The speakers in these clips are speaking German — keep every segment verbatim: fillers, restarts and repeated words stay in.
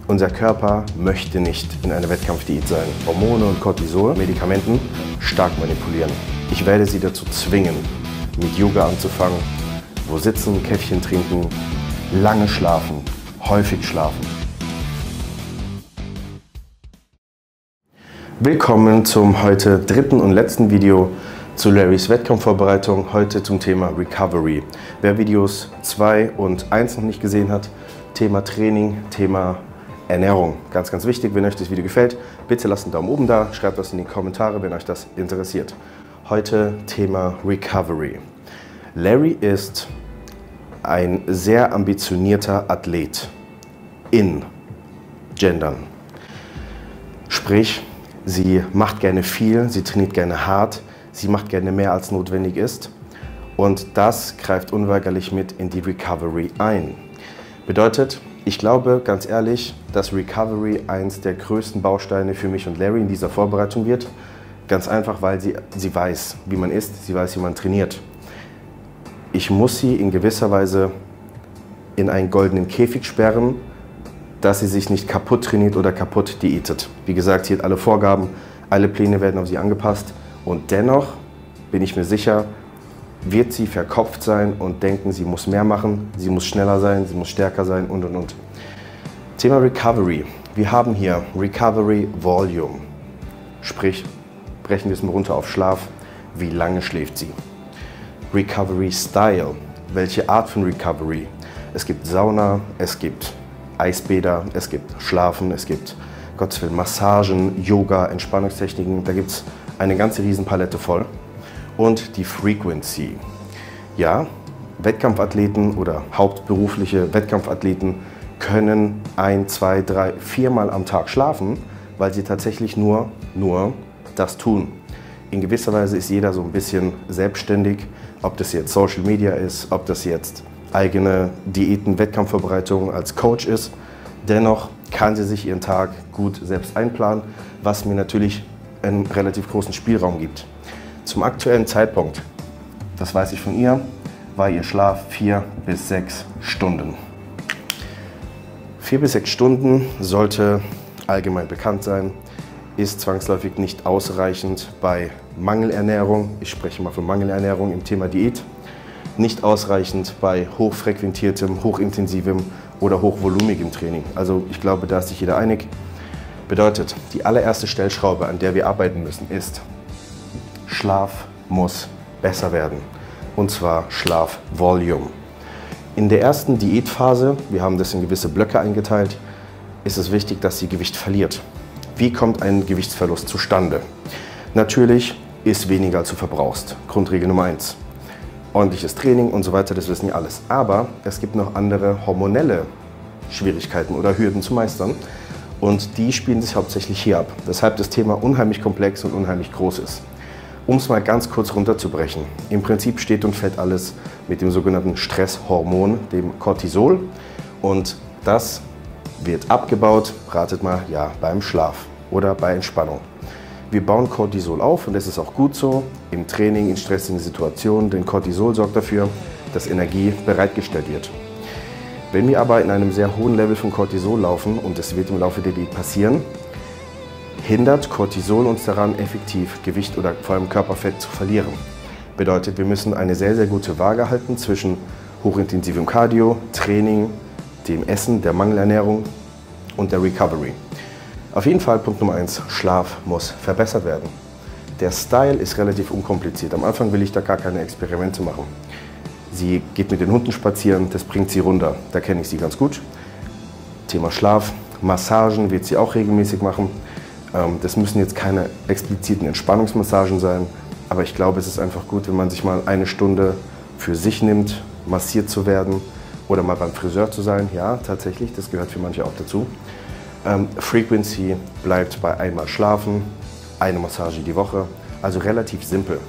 Unser Körper möchte nicht in einer Wettkampfdiät sein. Hormone und Cortisol, Medikamenten, stark manipulieren. Ich werde Sie dazu zwingen, mit Yoga anzufangen, wo sitzen, Käffchen trinken, lange schlafen, häufig schlafen. Willkommen zum heute dritten und letzten Video zu Larrys Wettkampfvorbereitung, heute zum Thema Recovery. Wer Videos zwei und eins noch nicht gesehen hat, Thema Training, Thema Ernährung. Ganz, ganz wichtig, wenn euch das Video gefällt, bitte lasst einen Daumen oben da, schreibt das in die Kommentare, wenn euch das interessiert. Heute Thema Recovery. Larry ist ein sehr ambitionierter Athlet in Gendern. Sprich, sie macht gerne viel, sie trainiert gerne hart, sie macht gerne mehr als notwendig ist und das greift unweigerlich mit in die Recovery ein. Bedeutet, ich glaube ganz ehrlich, dass Recovery eins der größten Bausteine für mich und Larry in dieser Vorbereitung wird. Ganz einfach, weil sie, sie weiß, wie man isst, sie weiß, wie man trainiert. Ich muss sie in gewisser Weise in einen goldenen Käfig sperren, dass sie sich nicht kaputt trainiert oder kaputt diätet. Wie gesagt, sie hat alle Vorgaben, alle Pläne werden auf sie angepasst und dennoch bin ich mir sicher, wird sie verkopft sein und denken, sie muss mehr machen, sie muss schneller sein, sie muss stärker sein und und und. Thema Recovery. Wir haben hier Recovery Volume, sprich, brechen wir es mal runter auf Schlaf, wie lange schläft sie. Recovery Style, welche Art von Recovery. Es gibt Sauna, es gibt Eisbäder, es gibt Schlafen, es gibt Gottes Willen Massagen, Yoga, Entspannungstechniken, da gibt es eine ganze Riesenpalette voll. Und die Frequency. Ja, Wettkampfathleten oder hauptberufliche Wettkampfathleten können ein, zwei, drei, viermal am Tag schlafen, weil sie tatsächlich nur, nur das tun. In gewisser Weise ist jeder so ein bisschen selbstständig, ob das jetzt Social Media ist, ob das jetzt eigene Diäten, Wettkampfvorbereitung als Coach ist. Dennoch kann sie sich ihren Tag gut selbst einplanen, was mir natürlich einen relativ großen Spielraum gibt. Zum aktuellen Zeitpunkt, das weiß ich von ihr, war ihr Schlaf vier bis sechs Stunden. Vier bis sechs Stunden sollte allgemein bekannt sein, ist zwangsläufig nicht ausreichend bei Mangelernährung. Ich spreche mal von Mangelernährung im Thema Diät. Nicht ausreichend bei hochfrequentiertem, hochintensivem oder hochvolumigem Training. Also ich glaube, da ist sich jeder einig. Bedeutet, die allererste Stellschraube, an der wir arbeiten müssen, ist: Schlaf muss besser werden, und zwar Schlafvolume. In der ersten Diätphase, wir haben das in gewisse Blöcke eingeteilt, ist es wichtig, dass sie Gewicht verliert. Wie kommt ein Gewichtsverlust zustande? Natürlich, isst weniger als du verbrauchst. Grundregel Nummer eins. Ordentliches Training und so weiter, das wissen wir alles. Aber es gibt noch andere hormonelle Schwierigkeiten oder Hürden zu meistern und die spielen sich hauptsächlich hier ab. Weshalb das Thema unheimlich komplex und unheimlich groß ist. Um es mal ganz kurz runterzubrechen. Im Prinzip steht und fällt alles mit dem sogenannten Stresshormon, dem Cortisol. Und das wird abgebaut, ratet mal, ja, beim Schlaf oder bei Entspannung. Wir bauen Cortisol auf und das ist auch gut so im Training, in stressigen Situationen, denn Cortisol sorgt dafür, dass Energie bereitgestellt wird. Wenn wir aber in einem sehr hohen Level von Cortisol laufen, und das wird im Laufe der Diät passieren, hindert Cortisol uns daran, effektiv Gewicht oder vor allem Körperfett zu verlieren. Bedeutet, wir müssen eine sehr, sehr gute Waage halten zwischen hochintensivem Cardio, Training, dem Essen, der Mangelernährung und der Recovery. Auf jeden Fall Punkt Nummer eins, Schlaf muss verbessert werden. Der Style ist relativ unkompliziert. Am Anfang will ich da gar keine Experimente machen. Sie geht mit den Hunden spazieren, das bringt sie runter. Da kenne ich sie ganz gut. Thema Schlaf, Massagen wird sie auch regelmäßig machen. Das müssen jetzt keine expliziten Entspannungsmassagen sein, aber ich glaube, es ist einfach gut, wenn man sich mal eine Stunde für sich nimmt, massiert zu werden oder mal beim Friseur zu sein. Ja, tatsächlich, das gehört für manche auch dazu. Ähm, Frequency bleibt bei einmal schlafen, eine Massage die Woche, also relativ simpel.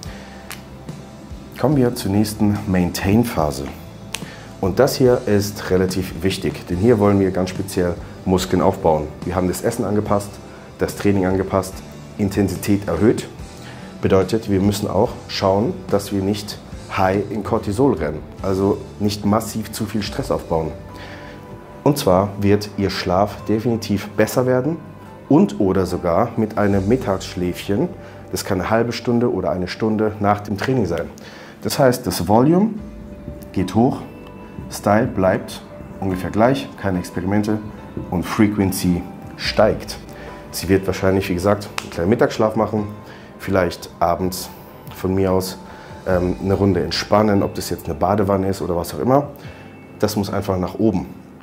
Kommen wir zur nächsten Maintain-Phase. Und das hier ist relativ wichtig, denn hier wollen wir ganz speziell Muskeln aufbauen. Wir haben das Essen angepasst, das Training angepasst, Intensität erhöht. Bedeutet, wir müssen auch schauen, dass wir nicht high in Cortisol rennen, also nicht massiv zu viel Stress aufbauen. Und zwar wird Ihr Schlaf definitiv besser werden und oder sogar mit einem Mittagsschläfchen, das kann eine halbe Stunde oder eine Stunde nach dem Training sein. Das heißt, das Volume geht hoch, Style bleibt ungefähr gleich, keine Experimente und Frequency steigt. Sie wird wahrscheinlich, wie gesagt, einen kleinen Mittagsschlaf machen, vielleicht abends von mir aus ähm, eine Runde entspannen, ob das jetzt eine Badewanne ist oder was auch immer. Das muss einfach nach oben.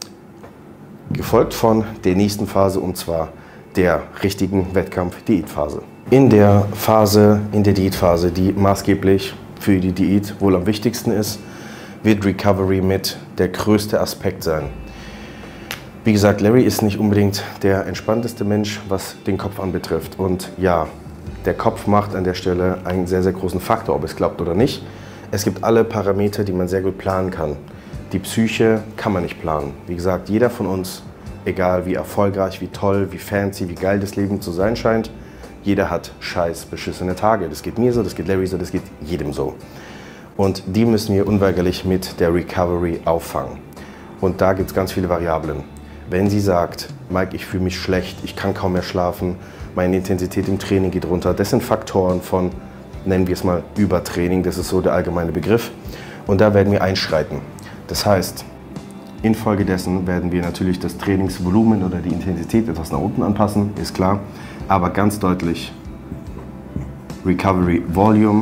Gefolgt von der nächsten Phase, und zwar der richtigen Wettkampf-Diätphase. In der Phase, in der Diätphase, die maßgeblich für die Diät wohl am wichtigsten ist, wird Recovery mit der größte Aspekt sein. Wie gesagt, Larry ist nicht unbedingt der entspannteste Mensch, was den Kopf anbetrifft. Und ja, der Kopf macht an der Stelle einen sehr, sehr großen Faktor, ob es klappt oder nicht. Es gibt alle Parameter, die man sehr gut planen kann. Die Psyche kann man nicht planen. Wie gesagt, jeder von uns, egal wie erfolgreich, wie toll, wie fancy, wie geil das Leben zu sein scheint, jeder hat scheiß beschissene Tage. Das geht mir so, das geht Larry so, das geht jedem so. Und die müssen wir unweigerlich mit der Recovery auffangen. Und da gibt es ganz viele Variablen. Wenn sie sagt, Mike, ich fühle mich schlecht, ich kann kaum mehr schlafen, meine Intensität im Training geht runter, das sind Faktoren von, nennen wir es mal, Übertraining, das ist so der allgemeine Begriff. Und da werden wir einschreiten. Das heißt, infolgedessen werden wir natürlich das Trainingsvolumen oder die Intensität etwas nach unten anpassen, ist klar. Aber ganz deutlich Recovery Volume,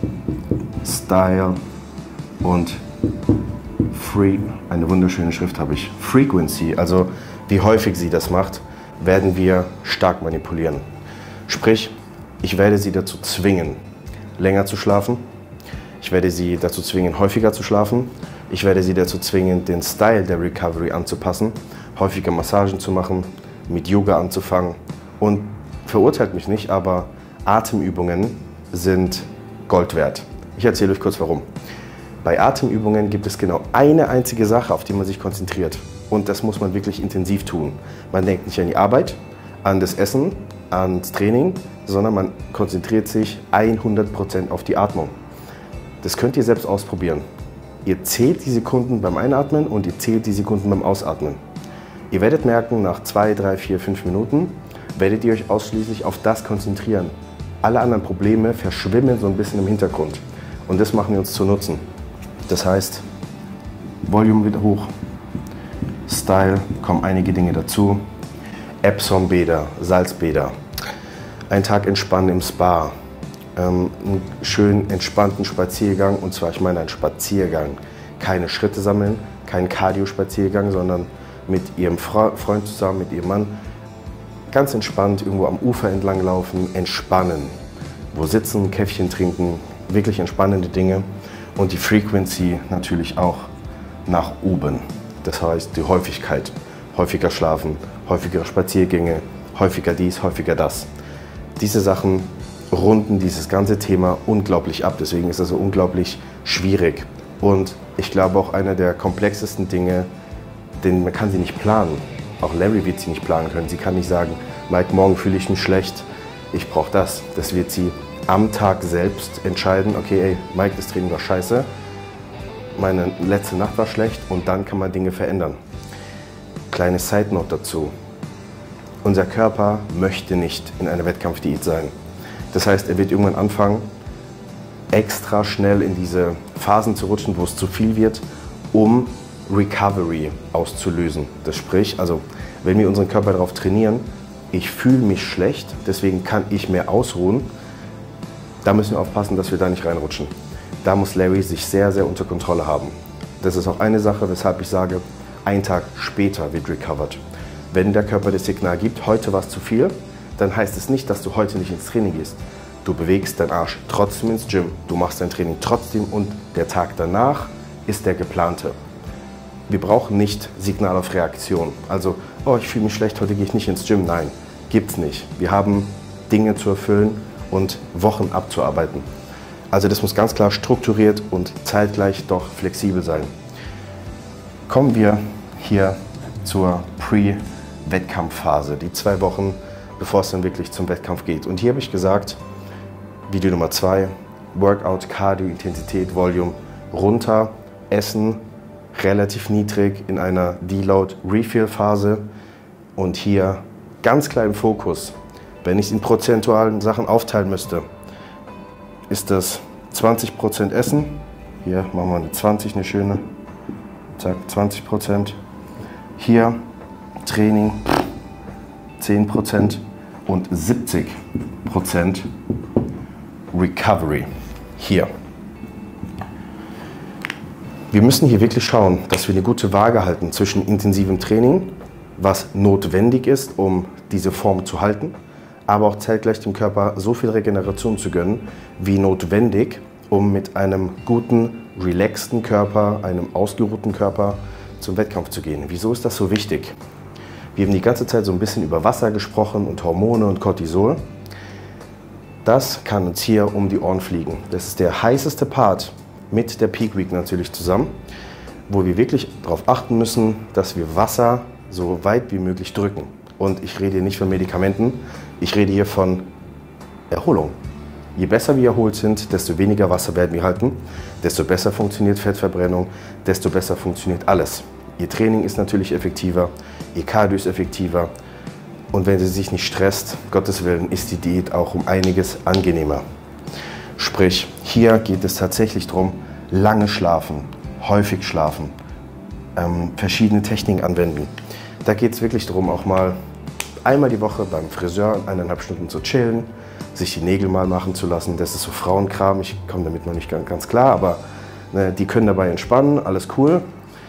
Style und Free, eine wunderschöne Schrift habe ich, Frequency, also wie häufig sie das macht, werden wir stark manipulieren. Sprich, ich werde sie dazu zwingen, länger zu schlafen. Ich werde sie dazu zwingen, häufiger zu schlafen. Ich werde sie dazu zwingen, den Style der Recovery anzupassen, häufiger Massagen zu machen, mit Yoga anzufangen. Und verurteilt mich nicht, aber Atemübungen sind Gold wert. Ich erzähle euch kurz warum. Bei Atemübungen gibt es genau eine einzige Sache, auf die man sich konzentriert. Und das muss man wirklich intensiv tun. Man denkt nicht an die Arbeit, an das Essen, ans Training, sondern man konzentriert sich hundert Prozent auf die Atmung. Das könnt ihr selbst ausprobieren. Ihr zählt die Sekunden beim Einatmen und ihr zählt die Sekunden beim Ausatmen. Ihr werdet merken, nach zwei, drei, vier, fünf Minuten werdet ihr euch ausschließlich auf das konzentrieren. Alle anderen Probleme verschwimmen so ein bisschen im Hintergrund. Und das machen wir uns zu Nutzen. Das heißt, Volume wird hoch, Style, kommen einige Dinge dazu. Epsom-Bäder, Salzbäder, ein Tag entspannen im Spa, ähm, einen schönen entspannten Spaziergang, und zwar, ich meine einen Spaziergang, keine Schritte sammeln, kein Cardio-Spaziergang, sondern mit ihrem Fre Freund zusammen, mit ihrem Mann, ganz entspannt irgendwo am Ufer entlang laufen, entspannen, wo sitzen, Käffchen trinken, wirklich entspannende Dinge, und die Frequency natürlich auch nach oben. Das heißt, die Häufigkeit, häufiger schlafen, häufiger Spaziergänge, häufiger dies, häufiger das. Diese Sachen runden dieses ganze Thema unglaublich ab, deswegen ist das so unglaublich schwierig. Und ich glaube auch einer der komplexesten Dinge, denn man kann sie nicht planen. Auch Larry wird sie nicht planen können. Sie kann nicht sagen, Mike, morgen fühle ich mich schlecht, ich brauche das. Das wird sie am Tag selbst entscheiden, okay, ey, Mike, das Training war scheiße, meine letzte Nacht war schlecht, und dann kann man Dinge verändern. Kleine Side Note dazu. Unser Körper möchte nicht in einer Wettkampfdiät sein. Das heißt, er wird irgendwann anfangen, extra schnell in diese Phasen zu rutschen, wo es zu viel wird, um Recovery auszulösen. Das sprich, also wenn wir unseren Körper darauf trainieren, ich fühle mich schlecht, deswegen kann ich mehr ausruhen, da müssen wir aufpassen, dass wir da nicht reinrutschen. Da muss Larry sich sehr, sehr unter Kontrolle haben. Das ist auch eine Sache, weshalb ich sage, ein Tag später wird recovered. Wenn der Körper das Signal gibt, heute war es zu viel, dann heißt es nicht, dass du heute nicht ins Training gehst. Du bewegst deinen Arsch trotzdem ins Gym, du machst dein Training trotzdem, und der Tag danach ist der geplante. Wir brauchen nicht Signal auf Reaktion. Also, oh, ich fühle mich schlecht, heute gehe ich nicht ins Gym. Nein, gibt's nicht. Wir haben Dinge zu erfüllen und Wochen abzuarbeiten. Also das muss ganz klar strukturiert und zeitgleich doch flexibel sein. Kommen wir hier zur Pre-Wettkampfphase, die zwei Wochen, bevor es dann wirklich zum Wettkampf geht. Und hier habe ich gesagt, Video Nummer zwei, Workout, Cardio, Intensität, Volume runter, Essen relativ niedrig in einer Deload-Refill-Phase und hier ganz klar im Fokus. Wenn ich es in prozentualen Sachen aufteilen müsste, ist das zwanzig Prozent Essen. Hier machen wir eine zwanzig, eine schöne. Zack, zwanzig Prozent. Hier Training zehn Prozent und siebzig Prozent Recovery. Hier. Wir müssen hier wirklich schauen, dass wir eine gute Waage halten zwischen intensivem Training, was notwendig ist, um diese Form zu halten, aber auch zeitgleich dem Körper so viel Regeneration zu gönnen, wie notwendig, um mit einem guten, relaxten Körper, einem ausgeruhten Körper zum Wettkampf zu gehen. Wieso ist das so wichtig? Wir haben die ganze Zeit so ein bisschen über Wasser gesprochen und Hormone und Cortisol. Das kann uns hier um die Ohren fliegen. Das ist der heißeste Part mit der Peak Week natürlich zusammen, wo wir wirklich darauf achten müssen, dass wir Wasser so weit wie möglich drücken. Und ich rede hier nicht von Medikamenten, ich rede hier von Erholung. Je besser wir erholt sind, desto weniger Wasser werden wir halten, desto besser funktioniert Fettverbrennung, desto besser funktioniert alles. Ihr Training ist natürlich effektiver, Ihr Cardio ist effektiver und wenn Sie sich nicht stresst, Gottes Willen, ist die Diät auch um einiges angenehmer. Sprich, hier geht es tatsächlich darum, lange schlafen, häufig schlafen, ähm, verschiedene Techniken anwenden. Da geht es wirklich darum, auch mal einmal die Woche beim Friseur eineinhalb Stunden zu chillen, sich die Nägel mal machen zu lassen. Das ist so Frauenkram, ich komme damit noch nicht ganz, ganz klar, aber ne, die können dabei entspannen, alles cool.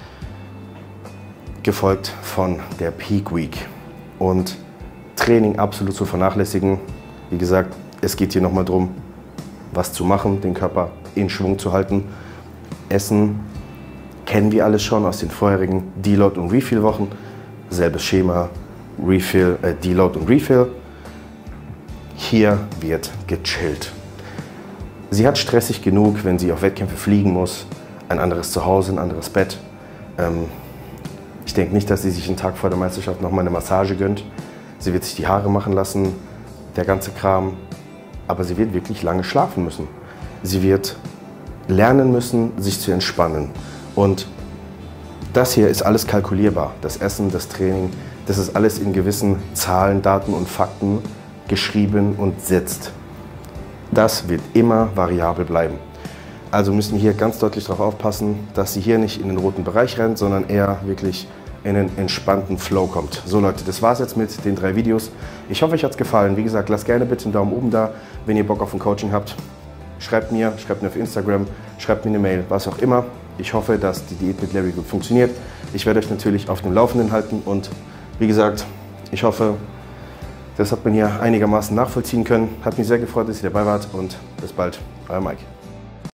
Gefolgt von der Peak Week. Und Training absolut zu vernachlässigen. Wie gesagt, es geht hier nochmal darum, was zu machen, den Körper in Schwung zu halten. Essen kennen wir alles schon aus den vorherigen Deload- und Refill-Wochen. Selbes Schema, Refill, äh, Deload und Refill. Hier wird gechillt. Sie hat stressig genug, wenn sie auf Wettkämpfe fliegen muss. Ein anderes Zuhause, ein anderes Bett. Ähm, ich denke nicht, dass sie sich einen Tag vor der Meisterschaft noch mal eine Massage gönnt. Sie wird sich die Haare machen lassen, der ganze Kram. Aber sie wird wirklich lange schlafen müssen. Sie wird lernen müssen, sich zu entspannen. Und das hier ist alles kalkulierbar. Das Essen, das Training, das ist alles in gewissen Zahlen, Daten und Fakten geschrieben und sitzt. Das wird immer variabel bleiben. Also müssen wir hier ganz deutlich darauf aufpassen, dass sie hier nicht in den roten Bereich rennt, sondern eher wirklich in einen entspannten Flow kommt. So Leute, das war's jetzt mit den drei Videos. Ich hoffe, euch hat's gefallen. Wie gesagt, lasst gerne bitte einen Daumen oben da, wenn ihr Bock auf ein Coaching habt. Schreibt mir, schreibt mir auf Instagram, schreibt mir eine Mail, was auch immer. Ich hoffe, dass die Diät mit Larry gut funktioniert. Ich werde euch natürlich auf dem Laufenden halten und wie gesagt, ich hoffe, das hat man hier einigermaßen nachvollziehen können. Hat mich sehr gefreut, dass ihr dabei wart und bis bald, euer Mike.